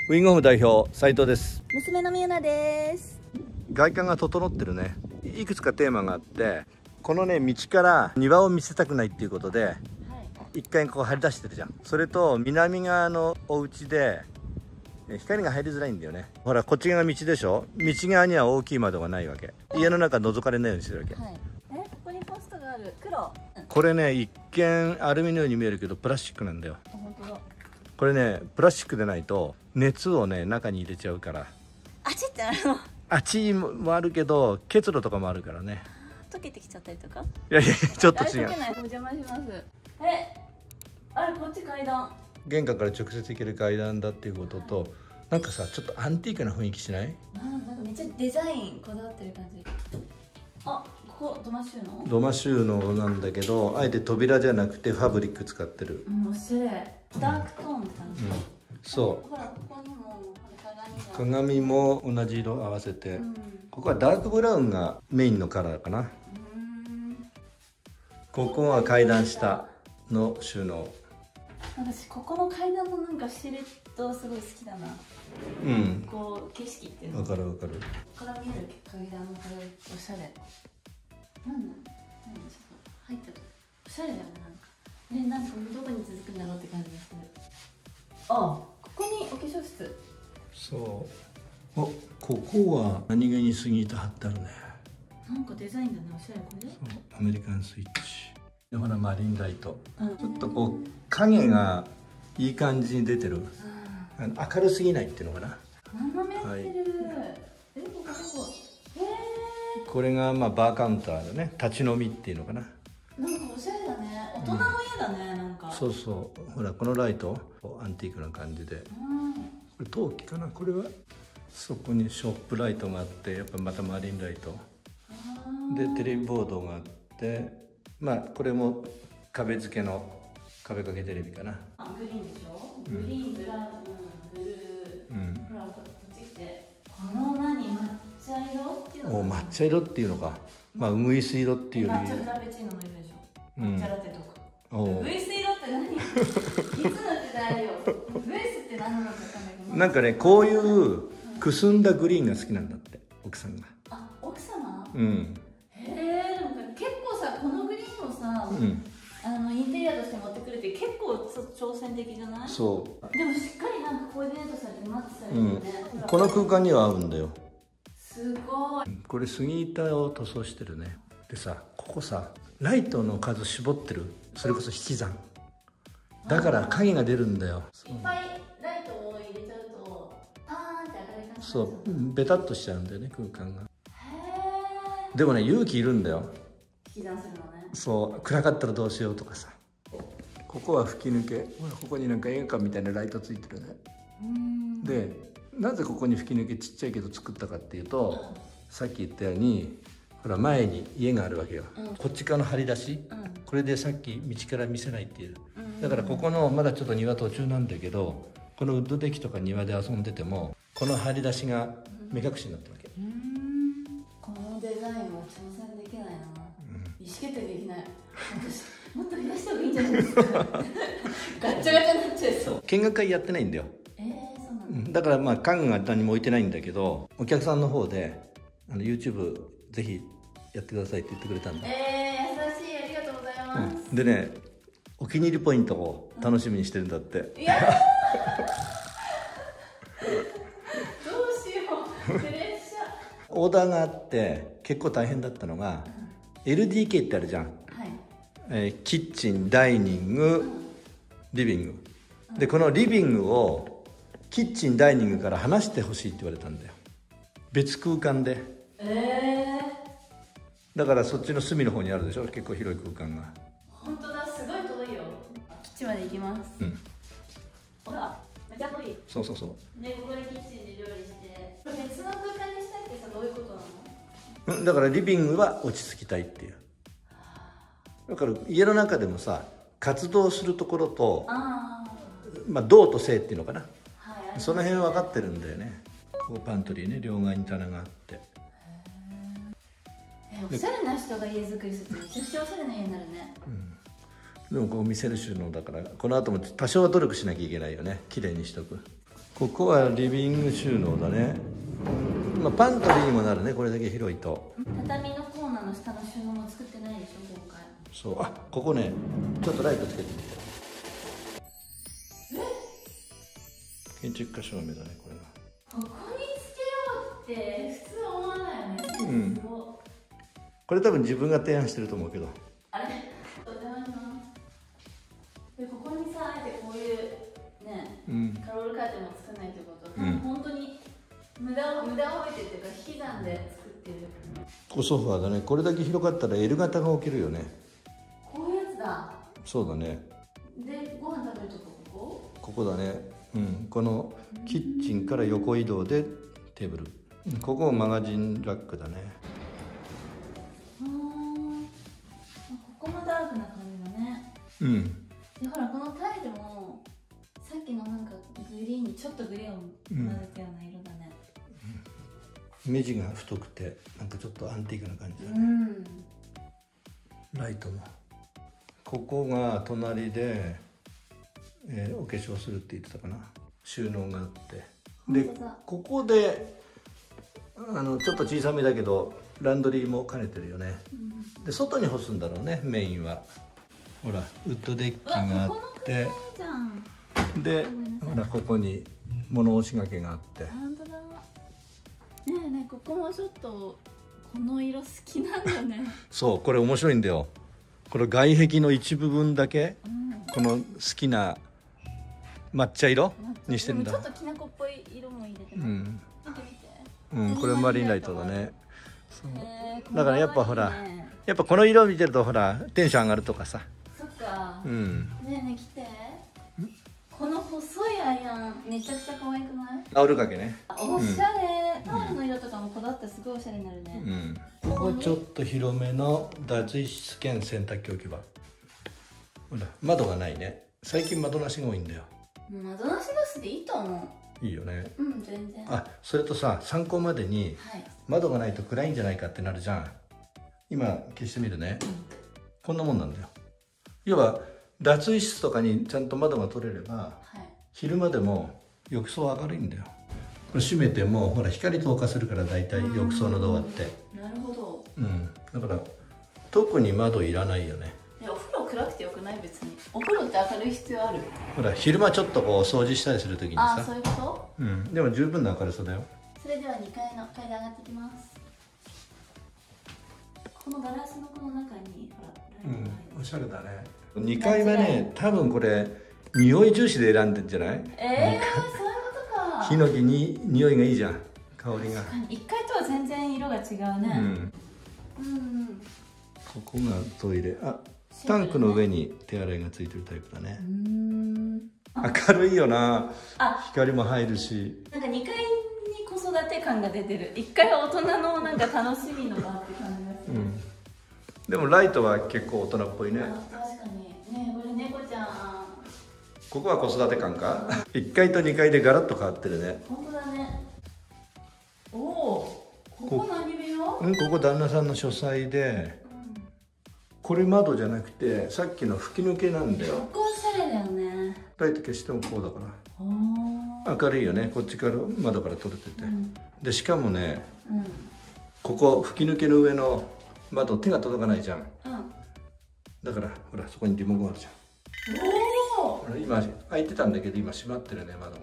ウィングホーム代表斉藤です。 娘のみゆなです。 外観が整ってるね。いくつかテーマがあって、このね道から庭を見せたくないっていうことで、一回ここ張り出してるじゃん。それと南側のお家で光が入りづらいんだよね。ほらこっち側が道でしょ。道側には大きい窓がないわけ。家の中覗かれないようにしてるわけ。 はい、ここにポストがある黒、 これね一見アルミのように見えるけどプラスチックなんだよ。 本当だ。 これねプラスチックでないと熱をね中に入れちゃうから。 あちってなるの。 あちもあるけど結露とかもあるからね。 溶けてきちゃったりとか。 いやいやちょっと違う。 溶けない。お邪魔します。あれこっち階段。 玄関から直接行ける階段だっていうことと、なんかさちょっとアンティークな雰囲気しない？ なんかめっちゃデザインこだわってる感じ。あ、ここ土間収納？ 土間収納なんだけど、あえて扉じゃなくてファブリック使ってる。 おしゃれ。ダークトーンって感じ。 そう。 ほらここにも鏡も同じ色合わせて、ここはダークブラウンがメインのカラーかな。ここは階段下の収納。 私ここの階段のなんかシルエットすごい好きだな。こう景色っていうの。 わかるわかる。 ここから見える階段のこれおしゃれ。なんちょっと入ってる。おしゃれだよねなんか。なんかどこに続くんだろうって感じがする。あ、ここにお化粧室。そう。 お、ここは何気にスギータ貼ってあるね。 なんかデザインだね、おしゃれこれ。 そう、アメリカンスイッチ。でほらマリンライト。ちょっとこう影がいい感じに出てる。明るすぎないっていうのかな。 斜めってる。 これがまあバーカウンターだね。立ち飲みっていうのかな。 なんかおしゃれだね。大人の家だね、なんか。 そうそう。ほらこのライトアンティークな感じで。これ陶器かな。これはそこにショップライトがあって、やっぱまたマリンライトでテレビボードがあって、まあこれも壁付けの壁掛けテレビかな。 グリーンでしょ。グリーン、ブラウン、ブルー。ほらこっち来て。この何抹茶色っていうの。 抹茶色っていうのか。まあウグイス色っていうより。 抹茶フラペチーノの色でしょ。抹茶ラテとか。ウグイス色って何？いつの時代よ。ウグイスって何なのか分かんないけど。 なんかねこういうくすんだグリーンが好きなんだって奥さんが。 あ、奥様？ うん。 へえ、でも結構さこのグリーンをさ、インテリアとして持ってくるって結構挑戦的じゃない？そう。でもしっかりなんかコーディネートされてマッチされてるね。 この空間には合うんだよ。 すごい。 これ杉板を塗装してるね。でさ、ここさライトの数絞ってる。それこそ引き算だから影が出るんだよ。 いっぱいライトを入れちゃうとパーンって明るい感じ。 そう、ベタっとしちゃうんだよね空間が。でもね勇気いるんだよ。 引き算するのね。 そう暗かったらどうしようとかさ。ここは吹き抜け。ここになんか映画館みたいなライトついてるね。でなぜここに吹き抜けちっちゃいけど作ったかっていうと、さっき言ったようにほら前に家があるわけよ。こっち側の張り出し、これでさっき道から見せないっていう。だからここのまだちょっと庭途中なんだけど、このウッドデッキとか庭で遊んでてもこの張り出しが目隠しになってるわけ。 このデザインは挑戦できないな。意思決定できない。私もっと増やした方がいいんじゃないですか。ガッチャガチャになっちゃいそう。 見学会やってないんだよ。 そうなんだ。 だからまあ家具が何も置いてないんだけど、お客さんの方でYouTube ぜひやってくださいって言ってくれたんだ。 優しい、ありがとうございます。 でね、お気に入りポイントを楽しみにしてるんだって。 いやどうしよう、プレッシャー。 オーダーがあって結構大変だったのが、LDK ってあるじゃん。キッチン、ダイニング、リビングで、このリビングをキッチンダイニングから離してほしいって言われたんだよ。別空間で。だからそっちの隅の方にあるでしょ。結構広い空間が。 本当だ、すごい遠いよ。キッチンまで行きます。ほら、めっちゃ遠い。そうそうそう。で、ここでキッチンで料理して、別の空間にしたいってさ、どういうことなの？ だからリビングは落ち着きたいっていう。だから家の中でもさ活動するところと、まあ動と静っていうのかな、その辺分かってるんだよね。こうパントリーね、両側に棚があって。 おしゃれな人が家作りするとめちゃくちゃおしゃれな家になるね。 でもこう見せる収納だから、この後も多少は努力しなきゃいけないよね。綺麗にしとく。 ここはリビング収納だね。まあ、パントリーにもなるね、これだけ広いと。 畳のコーナーの下の収納も作ってないでしょ今回。 そう、あ、ここね、ちょっとライトつけてみて。建築家照明だね、これが。 ここにつけようって普通思わないよね。 うん。これ多分自分が提案してると思うけど。 あれ、お邪魔します。で、ここにさ、あえてこういうね、カロールカーテンも作らないってことは、本当に無駄を置いてっていうか引き算で作ってる。 ここソファーだね。これだけ広かったら L 型が置けるよね。 こういうやつだ。 そうだね。 で、ご飯食べるとこここだね。このキッチンから横移動でテーブル。ここマガジンラックだね。 ここもダークな感じだね。で、ほらこのタイルもさっきのなんかグリーンにちょっとグレーを混ぜたような色だね。 目地が太くてなんかちょっとアンティークな感じだね。ライトも。ここが隣で、お化粧するって言ってたかな。収納があって、でここでちょっと小さめだけどランドリーも兼ねてるよね。で外に干すんだろうね、メインは。ほらウッドデッキがあって、でほらここに物干し掛けがあって。 本当だ。ねえねえ、ここもちょっとこの色好きなんだね。 そう、これ面白いんだよ。これ外壁の一部分だけ、この好きな抹茶色にしてるんだ。 ちょっときな粉っぽい色も入れてね。見て見て。これマリンライトだね。だからやっぱほら、やっぱこの色見てるとほらテンション上がるとかさ。 そっか。ねえねえ来て。この細いアイアンめちゃくちゃ可愛くない？ タオル掛けね。 おしゃれ。タオルの色とかもこだわってすごいおしゃれになるね。 ここちょっと広めの脱衣室兼洗濯機置き場。ほら窓がないね。最近窓なしが多いんだよ。 窓なしなしでいいと思う。いいよね。 全然。 あ、それとさ、参考までに窓がないと暗いんじゃないかってなるじゃん。今消してみるね。こんなもんなんだよ。要は脱衣室とかにちゃんと窓が取れれば、昼間でも浴槽明るいんだよ。これ閉めてもほら光透過するから、だいたい浴槽のドアって。 なるほど。 だから特に窓いらないよね。 お風呂暗くてよくない？別にお風呂って明るい必要ある？ ほら昼間ちょっとこう掃除したりするときにさ。 あ、そういうこと？ でも十分な明るさだよ。 それでは2階の階段上がっていきます。このガラスのこの中にほらライトが入る。 おしゃれだね。2階はね、多分これ匂い重視で選んでんじゃない？そういうことか。 ヒノキに匂いがいいじゃん、香りが。 1階とは全然色が違うね。 ここがトイレ。あ、タンクの上に手洗いがついてるタイプだね。明るいよな。光も入るし。 なんか2階に子育て感が出てる。1階は大人のなんか楽しみの場って感じがする。 でもライトは結構大人っぽいね。 確かに。ねえ、これ猫ちゃん。 ここは子育て感か。1階と2階でガラッと変わってるね。 本当だね。おお。ここ何部屋？ ここ旦那さんの書斎で。これ窓じゃなくてさっきの吹き抜けなんだよ。 ここおしゃれだよね。 ライト消してもこうだから。明るいよね。こっちから窓から撮れてて。でしかもね、ここ吹き抜けの上の窓手が届かないじゃん。だからほらそこにリモコンあるじゃん。今開いてたんだけど今閉まってるね、窓が。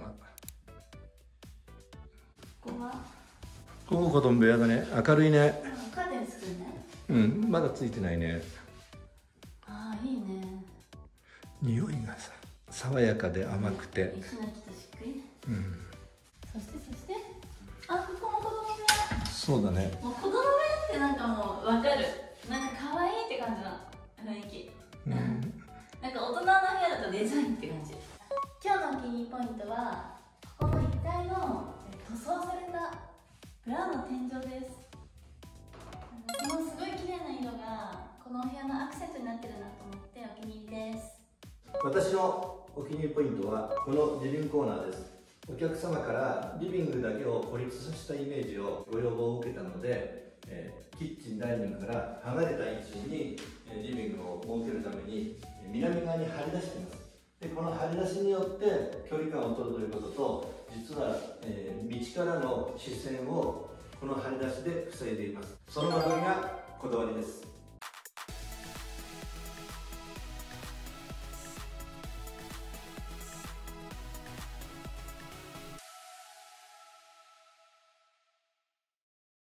ここは？ ここ子供部屋だね。明るいね。 カーテン作るね。 まだついてないね。 ああ、いいね。 匂いがさ、爽やかで甘くて。 ヒノキとしっくり。そしてあ、ここも子供部屋。 そうだね。 もう子供部屋ってなんかもうわかる。なんか可愛いって感じの雰囲気。なんか大人の部屋だとデザインって感じ。今日のお気に入りポイントはここの1階の塗装されたブラウンの天井です。このすごい綺麗な色がこのお部屋のアクセントになってるなと思ってお気に入りです。 私のお気に入りポイントはこのリビングコーナーです。お客様からリビングだけを孤立させたイメージをご要望を受けたので、キッチンダイニングから離れた位置にリビングを設けるために南側に張り出しています。でこの張り出しによって距離感を取るということと、 実は、道からの視線をこの張り出しで防いでいます。その間取りがこだわりです。